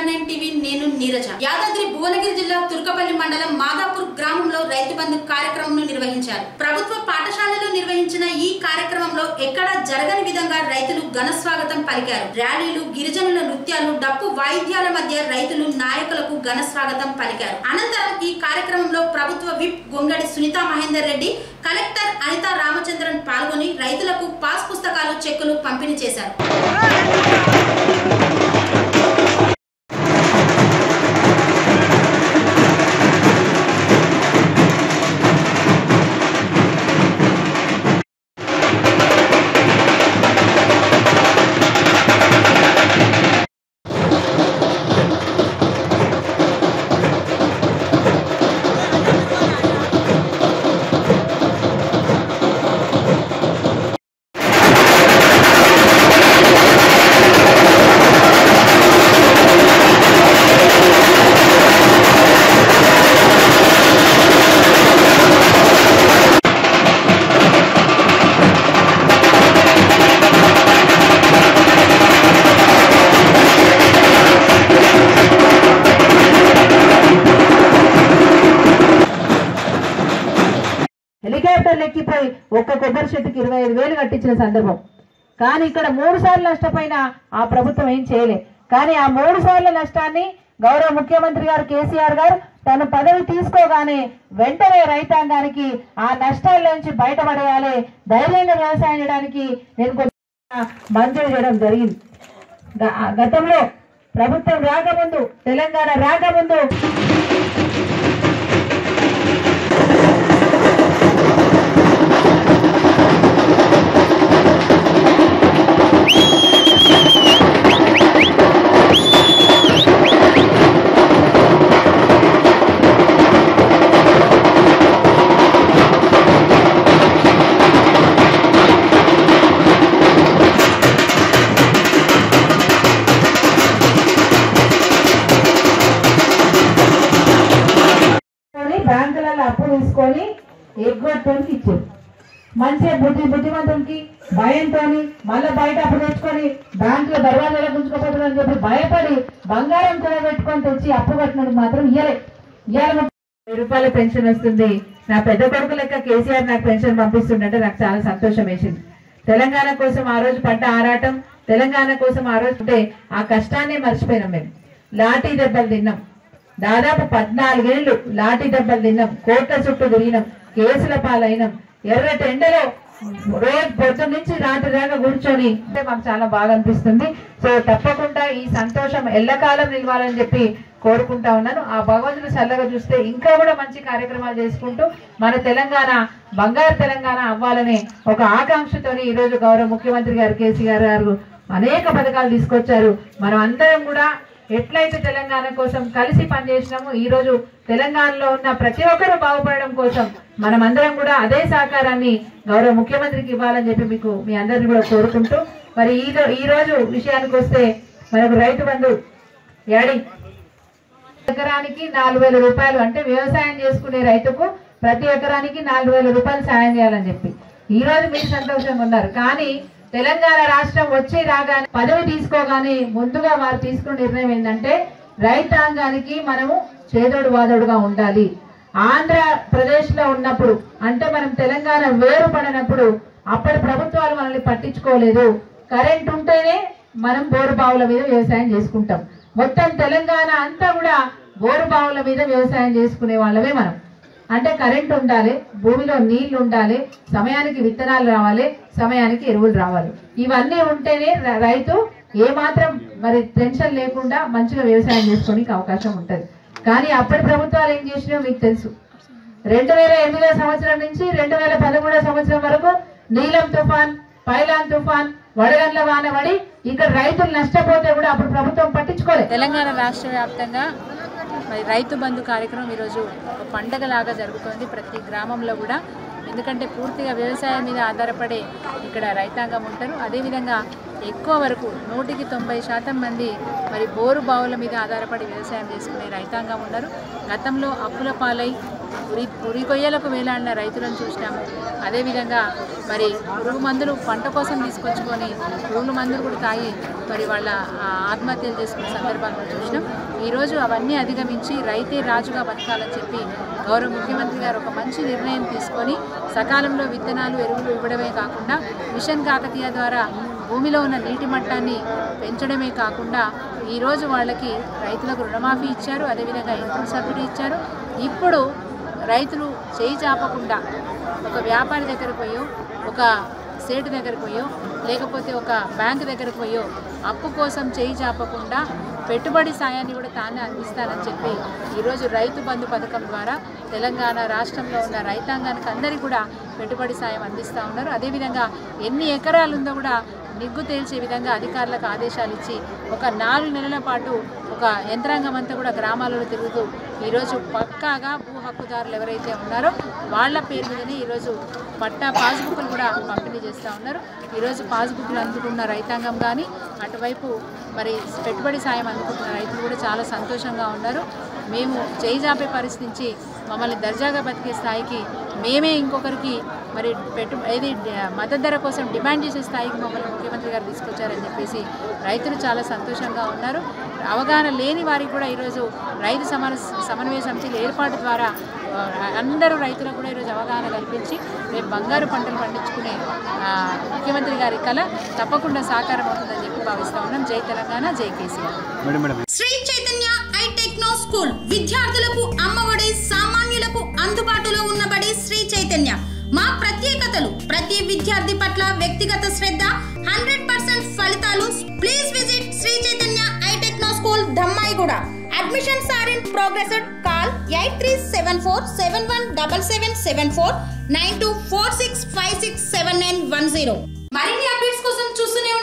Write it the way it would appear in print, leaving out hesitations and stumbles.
AR9 TV నేను నీరజ. యాదాద్రి భువనగిరి జిల్లా తుర్కపల్లి మండలం మాదాపూర్ గ్రామంలో రైతు బంధు కార్యక్రమంను నిర్వహించారు. ప్రభుత్వ పాఠశాలలో నిర్వహించిన ఈ కార్యక్రమంలో ఎక్కడా జరగని విధంగా రైతులు ఘన స్వాగతం పలికారు. ర్యాలీలు, గిరిజనుల నృత్యాలు, డప్పు వాయిద్యాల మధ్య రైతులు నాయకులకు ఘన స్వాగతం పలికారు. అనంతరం ఈ కార్యక్రమంలో ప్రభుత్వ విప్ గొంగడి సునీతా మహేందర్ రెడ్డి, కలెక్టర్ అనితా రామచంద్రన్ పాల్గొని రైతులకు పాస్ పుస్తకాలు, చెక్కులు పంపిణీ చేశారు. హెలికాప్టర్లు ఎక్కిపోయి ఒక్క కొబ్బరి చెట్టుకి 25,000 కట్టించిన సందర్భం. కానీ ఇక్కడ 3 సార్లు నష్టపోయిన ఆ ప్రభుత్వం ఏం చేయలే. కానీ ఆ 3 సార్ల నష్టాన్ని గౌరవ ముఖ్యమంత్రి గారు కేసీఆర్ గారు తన పదవి తీసుకోగానే వెంటనే రైతాంగానికి ఆ నష్టాల నుంచి బయటపడేయాలి, ధైర్యంగా వ్యవసాయం చేయడానికి నేను మంజూరు చేయడం జరిగింది. గతంలో ప్రభుత్వం రాకముందు, తెలంగాణ రాకముందు బ్యాంకులలో అప్పు తీసుకొని ఎగ్గొట్టుకి ఇచ్చారు. మంచిగా బుద్ధిమంతునికి భయంతో మళ్ళీ బయట అప్పు తెచ్చుకొని బ్యాంకులో దర్వాజాలో గుంజుకోపోతుందని చెప్పి భయపడి బంగారం కొనబెట్టుకొని తెచ్చి అప్పు కట్టినది మాత్రం ఇయ్యాలి. 1000 రూపాయల పెన్షన్ వస్తుంది. నా పెద్ద కొడుకు లెక్క కేసీఆర్ నాకు పెన్షన్ పంపిస్తుందంటే నాకు చాలా సంతోషం వేసింది. తెలంగాణ కోసం ఆ రోజు పడ్డ ఆరాటం, తెలంగాణ కోసం ఆ రోజు ఉంటే ఆ కష్టాన్ని మర్చిపోయినాం. మేము లాఠీ దెబ్బలు తిన్నాం. దాదాపు 14 ఏళ్ళు లాఠీ దెబ్బలు తిన్నాం, కోట్ల చుట్టూ తిరిగినాం, కేసుల పాలైనాం, ఎర్రటి ఎండలో రోజు పొద్దు నుంచి రాత్రి దాకా కూర్చొని మాకు చాలా బాగా అనిపిస్తుంది. సో తప్పకుండా ఈ సంతోషం ఎల్లకాలం నిలవాలని చెప్పి కోరుకుంటా ఉన్నాను. ఆ భగవంతుడు చల్లగా చూస్తే ఇంకా కూడా మంచి కార్యక్రమాలు చేసుకుంటూ మన తెలంగాణ బంగారు తెలంగాణ అవ్వాలనే ఒక ఆకాంక్షతోని ఈరోజు గౌరవ ముఖ్యమంత్రి గారు కేసీఆర్ గారు అనేక పథకాలు తీసుకొచ్చారు. మనం అందరం కూడా ఎట్లయితే తెలంగాణ కోసం కలిసి పనిచేసినామో ఈ రోజు తెలంగాణలో ఉన్న ప్రతి ఒక్కరూ బాగుపడడం కోసం మనం అందరం కూడా అదే సహకారాన్ని గౌరవ ముఖ్యమంత్రికి ఇవ్వాలని చెప్పి మీకు మీ అందరిని కూడా కోరుకుంటూ, మరి ఈ రోజు విషయానికి వస్తే మనకు రైతు బంధు యాడి ఎకరానికి 4,000 రూపాయలు, అంటే వ్యవసాయం చేసుకునే రైతుకు ప్రతి ఎకరానికి 4,000 రూపాయలు సాయం చేయాలని చెప్పి ఈ రోజు మీరు సంతోషంగా ఉన్నారు. కానీ తెలంగాణ రాష్ట్రం వచ్చి రాగానే పదవి తీసుకోగానే ముందుగా వారు తీసుకున్న నిర్ణయం ఏంటంటే రైతాంగానికి మనము చేదోడు వాదోడుగా ఉండాలి. ఆంధ్రప్రదేశ్ లో ఉన్నప్పుడు, అంటే మనం తెలంగాణ వేరుపడినప్పుడు అప్పటి ప్రభుత్వాలు మనల్ని పట్టించుకోలేదు. కరెంట్ ఉంటేనే మనం బోరు బావుల మీద వ్యవసాయం చేసుకుంటాం. మొత్తం తెలంగాణ అంతా కూడా బోరు బావుల మీద వ్యవసాయం చేసుకునే వాళ్ళమే మనం. అంటే కరెంట్ ఉండాలి, భూమిలో నీళ్లు ఉండాలి, సమయానికి విత్తనాలు రావాలి, సమయానికి ఎరువులు రావాలి. ఇవన్నీ ఉంటేనే రైతు ఏమాత్రం మరి టెన్షన్ లేకుండా మంచిగా వ్యవసాయం చేసుకోవడానికి అవకాశం ఉంటుంది. కానీ అప్పటి ప్రభుత్వాలు ఏం చేసినాయో మీకు తెలుసు. 2008 సంవత్సరం నుంచి 2013 సంవత్సరం వరకు నీలం తుఫాన్, పైలాన్ తుఫాన్, వడగండ్ల వాన పడి ఇక్కడ రైతులు నష్టపోతే కూడా అప్పుడు ప్రభుత్వం పట్టించుకోలేదు. తెలంగాణ రాష్ట్ర వ్యాప్తంగా మరి రైతు బంధు కార్యక్రమం ఈరోజు ఒక పండగలాగా జరుగుతోంది ప్రతి గ్రామంలో కూడా. ఎందుకంటే పూర్తిగా వ్యవసాయం మీద ఆధారపడే ఇక్కడ రైతాంగం ఉంటారు. అదేవిధంగా ఎక్కువ వరకు 190% మంది మరి బోరు బావుల మీద ఆధారపడి వ్యవసాయం చేసుకునే రైతాంగం ఉన్నారు. గతంలో అప్పుల పాలై ఉరి కొయ్యలకు వేలాడిన రైతులను చూసినాము. అదేవిధంగా మరి పురుగు మందులు పంట కోసం తీసుకొచ్చుకొని పురుగుల మందులు కూడా తాగి మరి వాళ్ళ ఆత్మహత్యలు చేసుకునే సందర్భాలను చూసినాం. ఈరోజు అవన్నీ అధిగమించి రైతే రాజుగా బతకాలని చెప్పి గౌరవ ముఖ్యమంత్రి గారు ఒక మంచి నిర్ణయం తీసుకొని సకాలంలో విత్తనాలు ఎరువులు ఇవ్వడమే కాకుండా మిషన్ కాకతీయ ద్వారా భూమిలో ఉన్న నీటి మట్టాన్ని పెంచడమే కాకుండా ఈరోజు వాళ్ళకి రైతులకు రుణమాఫీ ఇచ్చారు. అదేవిధంగా ఇన్పుట్ సబ్సిడీ ఇచ్చారు. ఇప్పుడు రైతులు చేయి చాపకుండా ఒక వ్యాపారి దగ్గరకు పోయో ఒక సేటు దగ్గరకు పోయో లేకపోతే ఒక బ్యాంకు దగ్గరకు పోయో అప్పు కోసం చేయి చాపకుండా పెట్టుబడి సాయాన్ని కూడా తానే అందిస్తానని చెప్పి ఈరోజు రైతు బంధు పథకం ద్వారా తెలంగాణ రాష్ట్రంలో ఉన్న రైతాంగానికి అందరికీ కూడా పెట్టుబడి సాయం అందిస్తూ ఉన్నారు. అదేవిధంగా ఎన్ని ఎకరాలు ఉందో కూడా నిగ్గు తేల్చే విధంగా అధికారులకు ఆదేశాలు ఇచ్చి ఒక 4 నెలల పాటు ఒక యంత్రాంగం అంతా కూడా గ్రామాలలో తిరుగుతూ ఈరోజు పక్కాగా భూ హక్కుదారులు ఎవరైతే ఉన్నారో వాళ్ళ పేరు మీదనే ఈరోజు పట్టా పాస్బుక్లు కూడా పంపిణీ చేస్తూ ఉన్నారు. ఈరోజు పాస్బుక్లు అందుకున్న రైతాంగం కానీ అటువైపు మరి పెట్టుబడి సాయం అందుకుంటున్న రైతులు కూడా చాలా సంతోషంగా ఉన్నారు. మేము చేయిజాపే పరిస్థితి నుంచి మమ్మల్ని దర్జాగా బతికే స్థాయికి మేమే ఇంకొకరికి మరి ఏది మద్దతు ధర కోసం డిమాండ్ చేసే స్థాయికి మమ్మల్ని ముఖ్యమంత్రి గారు తీసుకొచ్చారని చెప్పేసి రైతులు చాలా సంతోషంగా ఉన్నారు. అవగాహన లేని వారికి కూడా ఈరోజు రైతు సమన్వయ సమితిల ఏర్పాటు ద్వారా అందరూ రైతులకు కూడా ఈరోజు అవగాహన కల్పించి రేపు బంగారు పంటలు పండించుకునే ముఖ్యమంత్రి గారి కళ తప్పకుండా సాకారం అవుతుందని చెప్పి భావిస్తూ ఉన్నాం. జై తెలంగాణ, జై కేసీఆర్. శ్రీ చైతన్య ఐటెక్నో స్కూల్ విద్యార్థులకు అమ్మఒడి, సామాన్యులకు అందుబాటులో ఉన్నబడి శ్రీ చైతన్య. మా ప్రత్యేకతలు: ప్రతి విద్యార్థి పట్ల వ్యక్తిగత శ్రద్ధ, 100% ఫలితాలు. Please visit Sri Chaitanya iTechno school, Dhammaiguda. Admissions are in progress. Call 8374717774 9246567910. మరిన్ని అప్డేట్స్ కోసం చూస్తూనే